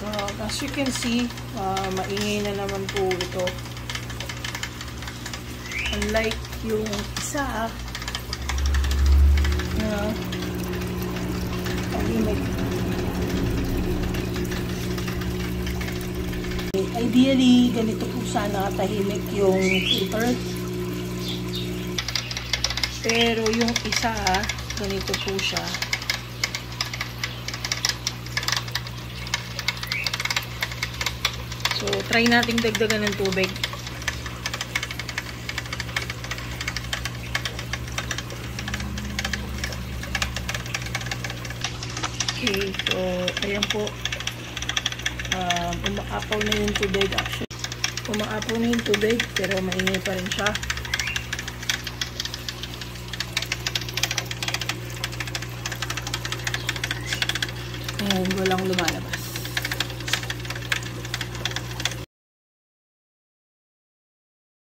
As you can see, maingay na naman po ito. Unlike yung isa na tahimik. Ideally, ganito po sana tahimik yung filter. Pero yung isa, ganito po siya. So, try nating dagdagan ng tubig. Okay, so, ayan po. Umaapaw na yung tubig actually. Umaapaw na yung tubig, pero maingay pa rin siya. And walang lumalabas.